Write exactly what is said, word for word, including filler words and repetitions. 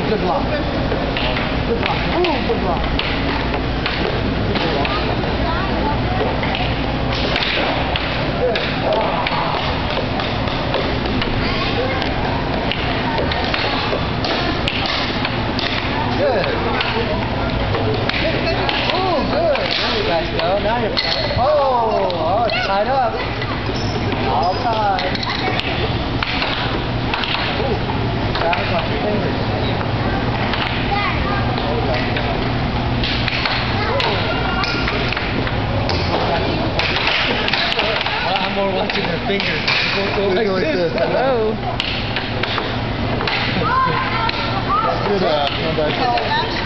Good block. Good block. Ooh, good block. Good. Good. Oh, good. There you guys go. Now you're playing. Oh, oh, it's tied up. All tied. Ooh, grab it off your fingers. I'm more watching their fingers. Go, go like, like this. this. Hello. Good, uh,